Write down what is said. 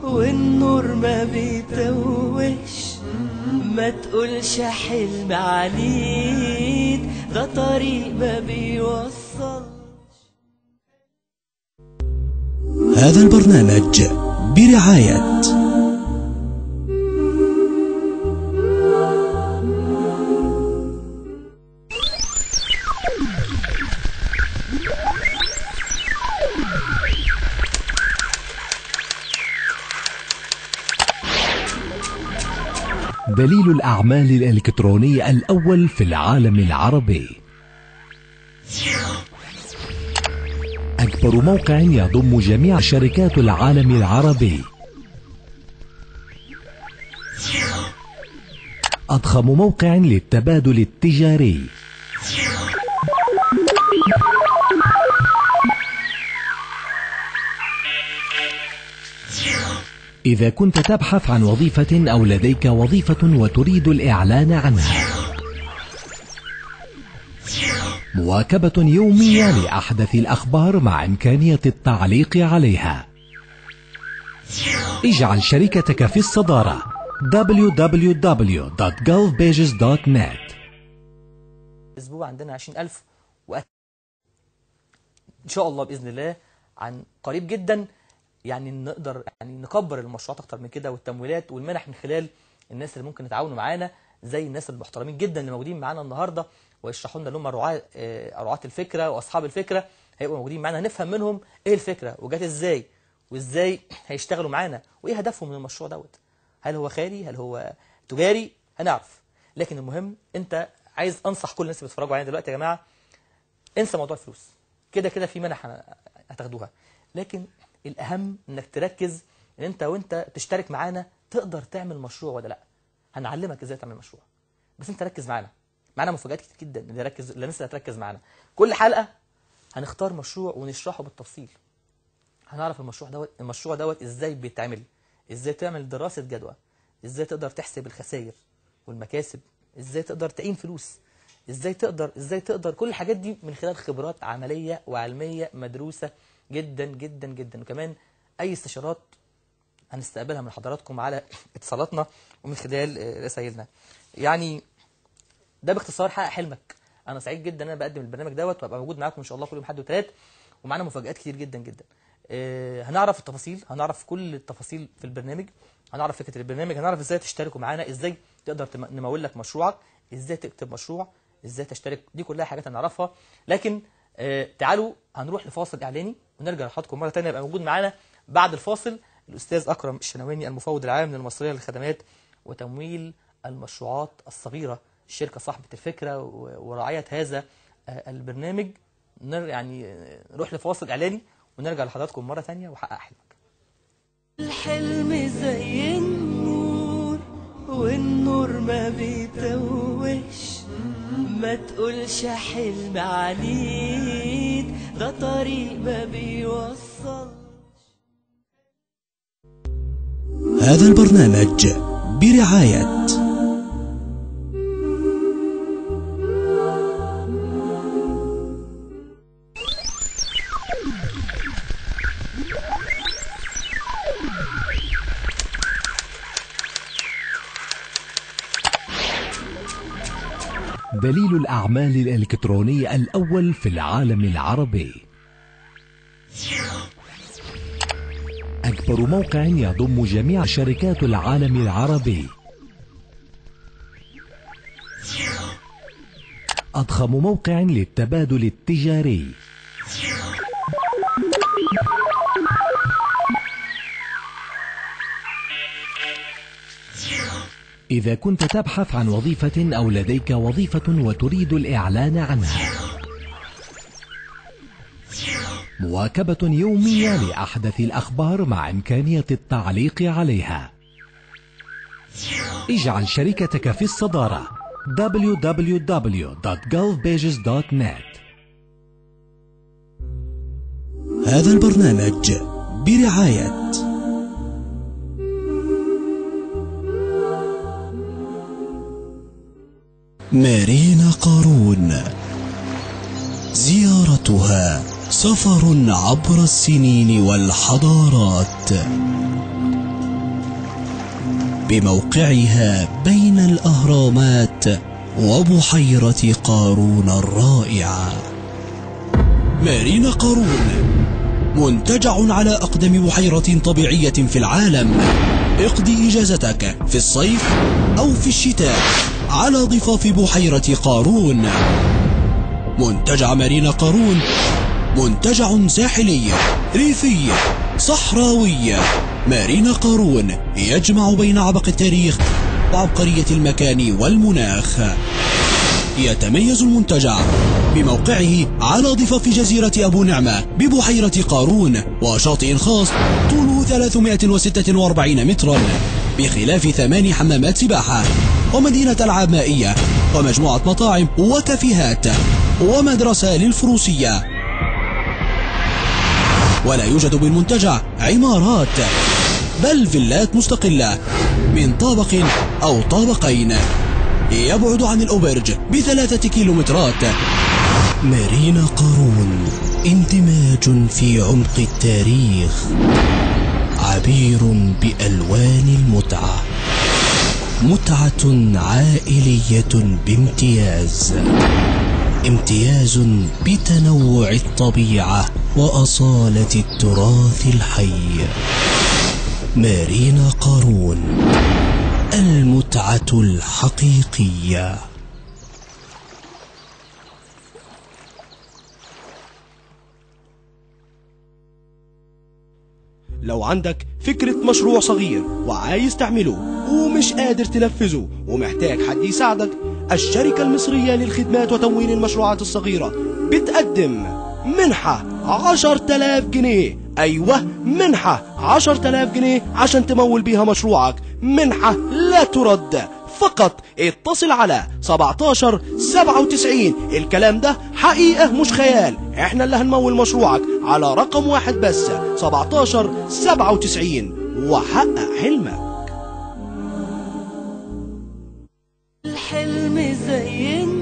والنور ما بيتوهش، ما تقولش حلم عنيد، ده طريق ما بيوصل. هذا البرنامج برعاية دليل الأعمال الإلكتروني الأول في العالم العربي. أكبر موقع يضم جميع شركات العالم العربي. أضخم موقع للتبادل التجاري. إذا كنت تبحث عن وظيفة أو لديك وظيفة وتريد الإعلان عنها، مواكبة يومية لأحدث الأخبار مع إمكانية التعليق عليها. اجعل شركتك في الصدارة. www.gulfpages.net. أسبوع عندنا 20,000 إن شاء الله بإذن الله عن قريب جدا يعني نقدر نكبر المشروعات أكتر من كده، والتمويلات والمنح من خلال الناس اللي ممكن يتعاونوا معانا، زي الناس المحترمين جدا اللي موجودين معانا النهارده ويشرحوا لنا اللي هم رعاة الفكره واصحاب الفكره. هيبقوا موجودين معانا، هنفهم منهم ايه الفكره وجات ازاي، وازاي هيشتغلوا معانا، وايه هدفهم من المشروع دوت. هل هو خيري؟ هل هو تجاري؟ هنعرف. لكن المهم، انت عايز انصح كل الناس اللي بيتفرجوا علينا دلوقتي يا جماعه، انسى موضوع الفلوس. كده كده في منح هتاخدوها، لكن الاهم انك تركز ان انت وانت تشترك معانا تقدر تعمل مشروع ولا لا. هنعلمك ازاي تعمل مشروع، بس انت ركز معانا مفاجآت كتير جدا للناس اللي هتركز معانا. كل حلقه هنختار مشروع ونشرحه بالتفصيل. هنعرف المشروع دوت ازاي بيتعمل، ازاي تعمل دراسه جدوى، ازاي تقدر تحسب الخسائر والمكاسب، ازاي تقدر تعين فلوس، ازاي تقدر كل الحاجات دي من خلال خبرات عمليه وعلميه مدروسه جدا جدا جدا. وكمان اي استشارات هنستقبلها من حضراتكم على اتصالاتنا ومن خلال رسائلنا. يعني ده باختصار حقق حلمك. انا سعيد جدا ان انا بقدم البرنامج دوت، وابقى موجود معاكم ان شاء الله كل يوم حد وثلاث، ومعانا مفاجآت كتير جدا جدا. هنعرف التفاصيل، هنعرف كل التفاصيل في البرنامج، هنعرف فكره البرنامج، هنعرف ازاي تشتركوا معانا، ازاي تقدر نمول لك مشروعك، ازاي تكتب مشروع، ازاي تشترك. دي كلها حاجات هنعرفها. لكن تعالوا هنروح لفاصل اعلاني ونرجع لحضراتكم مره ثانيه. يبقى موجود معانا بعد الفاصل الاستاذ اكرم الشناويني، المفوض العام للمصريه للخدمات وتمويل المشروعات الصغيره، الشركه صاحبه الفكره ورعايه هذا البرنامج. يعني نروح لفاصل اعلاني ونرجع لحضراتكم مره ثانيه وحقق حلمك. الحلم زي النور والنور ما بيتوهش، ما تقولش حلم عنيد، ده طريق ما بيوصل. هذا البرنامج برعاية دليل الأعمال الإلكتروني الأول في العالم العربي. أكبر موقع يضم جميع شركات العالم العربي. أضخم موقع للتبادل التجاري. إذا كنت تبحث عن وظيفة أو لديك وظيفة وتريد الإعلان عنها، مواكبة يومية لأحدث الأخبار مع إمكانية التعليق عليها. اجعل شركتك في الصدارة. www.gulfpages.net. هذا البرنامج برعاية مارينا قارون. زيارتها سفر عبر السنين والحضارات. بموقعها بين الأهرامات وبحيرة قارون الرائعة. مارينا قارون منتجع على أقدم بحيرة طبيعية في العالم. اقضي إجازتك في الصيف أو في الشتاء على ضفاف بحيرة قارون. منتجع مارينا قارون منتجع ساحلي ريفي صحراوي. مارينا قارون يجمع بين عبق التاريخ وعبقرية المكان والمناخ. يتميز المنتجع بموقعه على ضفاف جزيرة أبو نعمة ببحيرة قارون، وشاطئ خاص طوله 346 مترا، بخلاف 8 حمامات سباحة ومدينة ألعاب مائية ومجموعة مطاعم وكافيهات ومدرسة للفروسية. ولا يوجد بالمنتجع عمارات، بل فيلات مستقلة من طابق أو طابقين، يبعد عن الأوبرج ب3 كيلومترات. مارينا قارون اندماج في عمق التاريخ، عبير بألوان المتعة، متعة عائلية بامتياز، امتياز بتنوع الطبيعة وأصالة التراث الحي. مارينا قارون، المتعة الحقيقية. لو عندك فكرة مشروع صغير وعايز تعمله ومش قادر تنفذه ومحتاج حد يساعدك، الشركة المصرية للخدمات وتمويل المشروعات الصغيرة بتقدم منحة 10,000 جنيه. أيوة، منحة 10,000 جنيه عشان تمول بيها مشروعك، منحة لا ترد. فقط اتصل على 1797. الكلام ده حقيقة مش خيال، احنا اللي هنمول مشروعك على رقم واحد بس، 1797، وحقق حلمك. الحلم زينا